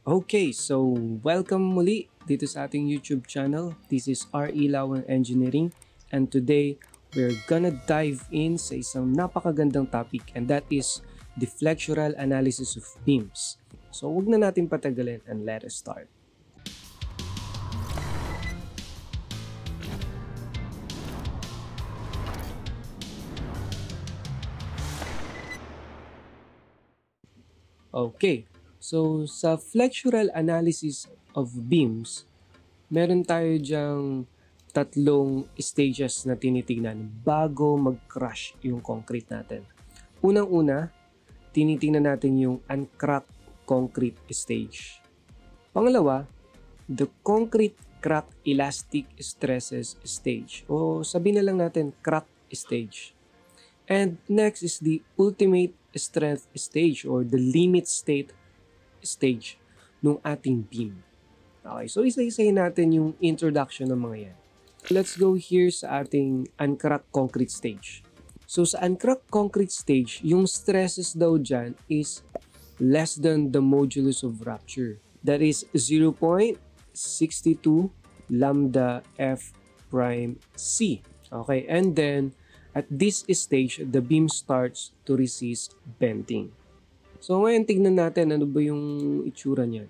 Okay, so welcome muli dito sa ating YouTube channel. This is Relawanengineering and today we're gonna dive in sa isang napakagandang topic and that is the flexural analysis of beams. So wag na natin patagalin and let us start. Okay, so sa flexural analysis of beams, meron tayo diyang tatlong stages na tinitingnan bago mag-crush yung concrete natin. Unang-una, tinitingnan natin yung uncracked concrete stage. Pangalawa, the concrete crack elastic stresses stage o sabihin na lang natin crack stage. And next is the ultimate strength stage or the limit state stage ng ating beam. Okay, so isa-isahin natin yung introduction ng mga yan. Let's go here sa ating uncracked concrete stage. So sa uncracked concrete stage, yung stresses daw dyan is less than the modulus of rupture. That is 0.62 lambda f prime c. Okay, and then at this stage, the beam starts to resist bending. So ngayon tignan natin ano ba yung itsura niyan.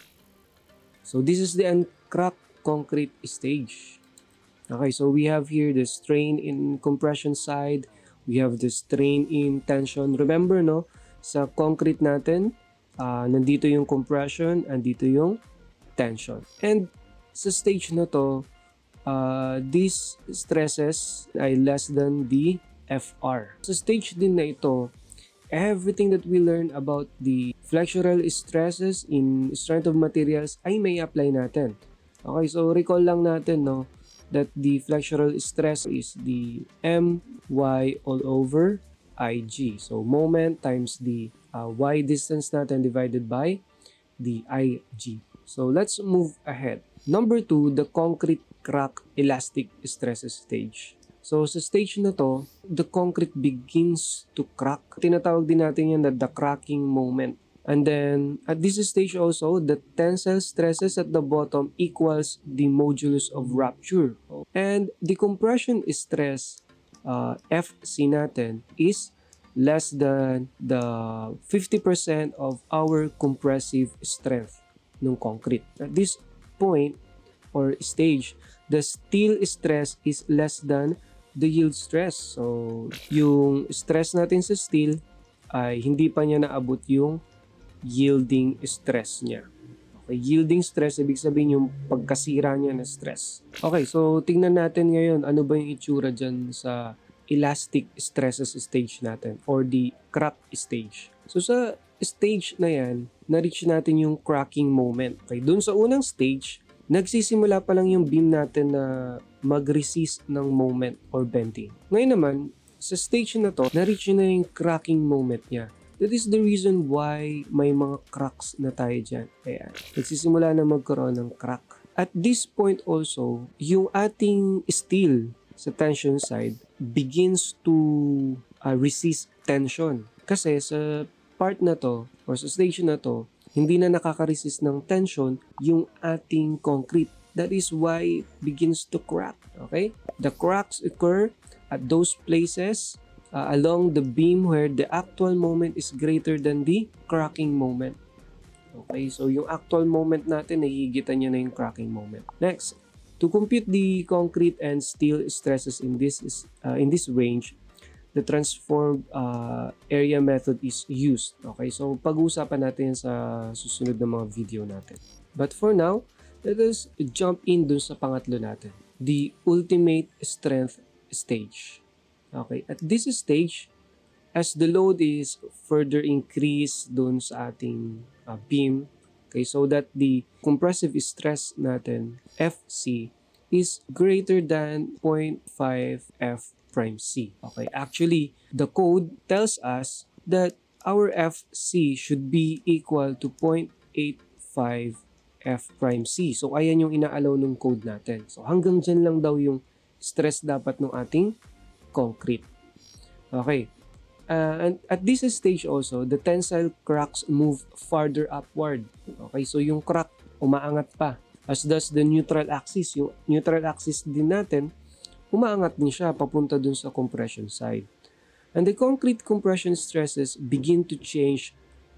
So this is the uncracked concrete stage. Okay, so we have here the strain in compression side. We have the strain in tension. Remember, no? Sa concrete natin, nandito yung compression, andito yung tension. And sa stage na to, these stresses ay less than the FR. Sa stage din na ito, everything that we learn about the flexural stresses in strength of materials ay may apply natin. Okay, so recall lang natin, no, that the flexural stress is the My all over Ig. So moment times the Y distance natin divided by the Ig. So let's move ahead. Number 2, the concrete crack elastic stresses stage. So sa stage na to, the concrete begins to crack. Tinatawag din natin yan na the cracking moment. And then at this stage also, the tensile stresses at the bottom equals the modulus of rupture. And the compression stress FC natin is less than the 50% of our compressive strength ng concrete. At this point or stage, the steel stress is less than the yield stress. So, yung stress natin sa steel ay hindi pa niya naabot yung yielding stress niya. Okay, yielding stress, ibig sabihin yung pagkasira niya na stress. Okay, so tingnan natin ngayon ano ba yung itsura dyan sa elastic stresses stage natin or the crack stage. So sa stage na yan, na-reach natin yung cracking moment. Okay, dun sa unang stage, nagsisimula pa lang yung beam natin na mag-resist ng moment or bending. Ngayon naman, sa stage na to, na-reach na yung cracking moment niya. That is the reason why may mga cracks na tayo dyan. Ayan, nagsisimula na magkaroon ng crack. At this point also, yung ating steel sa tension side begins to resist tension. Kasi sa part na to, or sa stage na to, hindi na nakaka-resist ng tension yung ating concrete. That is why it begins to crack. Okay? The cracks occur at those places along the beam where the actual moment is greater than the cracking moment. Okay? So, yung actual moment natin, nahihigitan niya na yung cracking moment. Next, to compute the concrete and steel stresses in this range, the transformed area method is used. Okay, so pag-uusapan natin sa susunod na mga video natin. But for now, let us jump in dun sa pangatlo natin. The ultimate strength stage. Okay, at this stage, as the load is further increased dun sa ating beam, okay, so that the compressive stress natin, FC, is greater than 0.5 F prime C. Okay, actually, the code tells us that our FC should be equal to 0.85 F prime C. So, ayan yung inaalaw ng code natin. So, hanggang dyan lang daw yung stress dapat ng ating concrete. Okay. And at this stage also, the tensile cracks move farther upward. Okay, so yung crack umaangat pa. As does the neutral axis. Yung neutral axis din natin, umaangat din siya papunta dun sa compression side. And the concrete compression stresses begin to change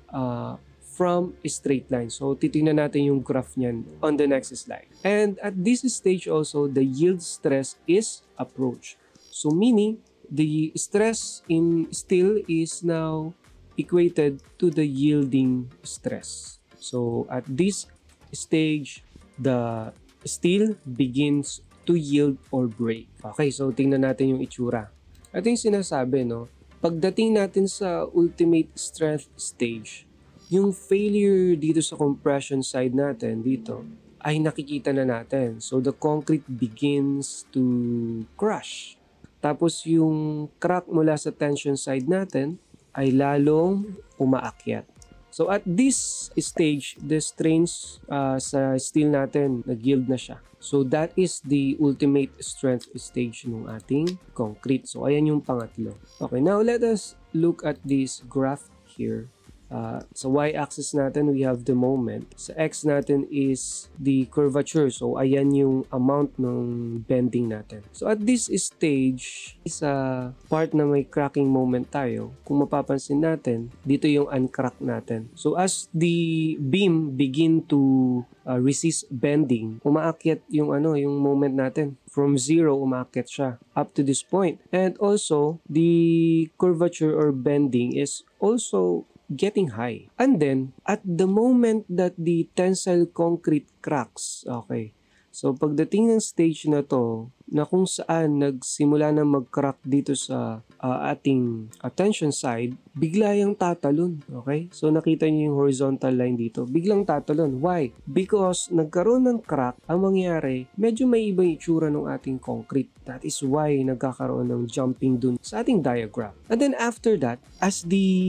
from a straight line. So, titingnan natin yung graph niyan on the next slide. And at this stage also, the yield stress is approached. So, meaning, the stress in steel is now equated to the yielding stress. So, at this stage, the steel begins to yield or break. Okay, so tingnan natin yung itsura. Ito yung sinasabi, no? Pagdating natin sa ultimate strength stage, yung failure dito sa compression side natin, dito, ay nakikita na natin. So, the concrete begins to crush. Tapos yung crack mula sa tension side natin ay lalong umaakyat. So at this stage, the strains sa steel natin, nag-yield na siya. So that is the ultimate strength stage ng ating concrete. So ayan yung pangatlo. Okay, now let us look at this graph here. Sa y-axis natin, we have the moment. Sa x natin is the curvature. So, ayan yung amount ng bending natin. So, at this stage, sa part na may cracking moment tayo, kung mapapansin natin, dito yung uncrack natin. So, as the beam begin to resist bending, umaakyat yung yung moment natin. From 0, umaakyat siya up to this point. And also, the curvature or bending is also getting high. And then, at the moment that the tensile concrete cracks, okay, so pagdating ng stage na to, na kung saan nagsimula na mag-crack dito sa ating tension side, bigla yung tatalon, okay? So nakita niyo yung horizontal line dito, biglang tatalon. Why? Because nagkaroon ng crack, ang mangyari, medyo may ibang itsura ng ating concrete. That is why nagkakaroon ng jumping dun sa ating diagram. And then after that, as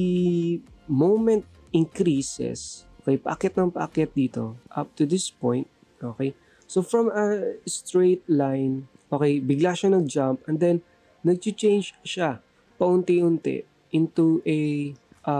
the moment increases, okay, paakyat ng paakyat dito, up to this point, okay, so from a straight line, okay, bigla siya nag-jump, and then, nag-change siya, paunti-unti, into a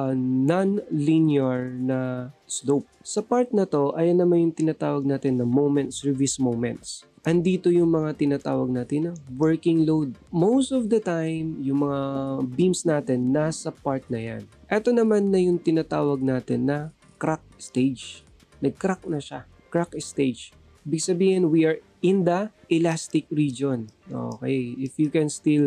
non-linear na slope. Sa part na to, ayan naman yung tinatawag natin na moments, service moments. Andito yung mga tinatawag natin na working load. Most of the time, yung mga beams natin nasa part na yan. Ito naman na yung tinatawag natin na crack stage. Nag-crack na siya. Crack stage. Ibig sabihin, we are in the elastic region. Okay, if you can still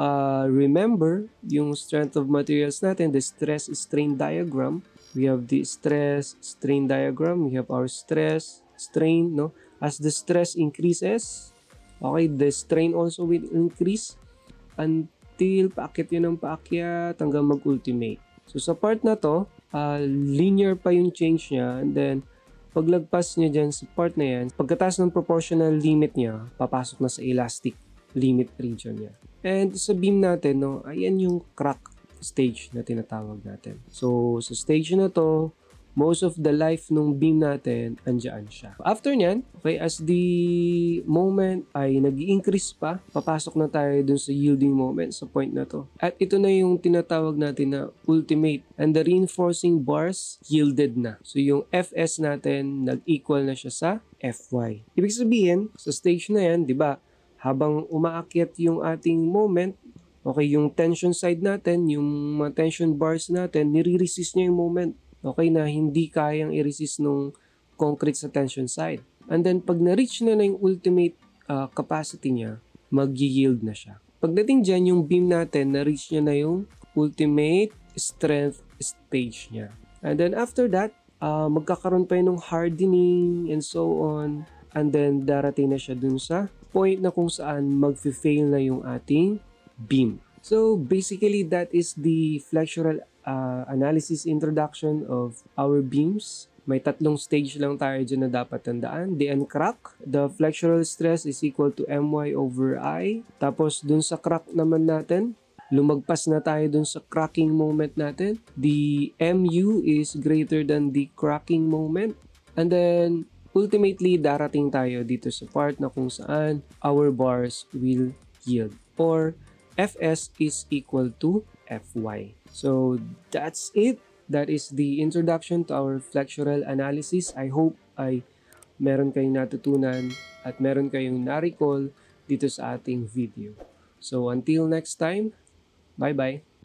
remember yung strength of materials natin, the stress-strain diagram. We have the stress-strain diagram. We have our stress, strain, no? As the stress increases, okay, the strain also will increase until paakyat yun ng paakyat hanggang mag-ultimate. So, sa part na to, linear pa yung change niya, and then, paglagpas niya dyan sa part na yan, pagkataas ng proportional limit niya, papasok na sa elastic limit region niya. And sa beam natin, no, ayan yung crack stage na tinatawag natin. So, sa stage na to, most of the life ng beam natin, andyan siya. After nyan, okay, as the moment ay nag-i-increase pa, papasok na tayo dun sa yielding moment sa point na to. At ito na yung tinatawag natin na ultimate. And the reinforcing bars yielded na. So yung Fs natin, nag-equal na siya sa Fy. Ibig sabihin, sa stage na yan, di ba, habang umaakyat yung ating moment, okay, yung tension side natin, yung mga tension bars natin, nire-resist niya yung moment. Okay, na hindi kayang i-resist nung concrete sa tension side. And then, pag na-reach na yung ultimate capacity niya, mag-yield na siya. Pagdating dyan, yung beam natin, na-reach niya na yung ultimate strength stage niya. And then, after that, magkakaroon pa yun ng hardening and so on. And then, darating na siya dun sa point na kung saan mag-fail na yung ating beam. So, basically, that is the flexural analysis introduction of our beams. May tatlong stage lang tayo dyan na dapat tandaan. The uncrack, the flexural stress is equal to my over I. Tapos dun sa crack naman natin, lumagpas na tayo dun sa cracking moment natin. The mu is greater than the cracking moment. And then, ultimately, darating tayo dito sa part na kung saan our bars will yield. Or, Fs is equal to Fy. So that's it. That is the introduction to our flexural analysis. I hope ay meron kayong natutunan at meron kayong na-recall dito sa ating video. So until next time, bye-bye!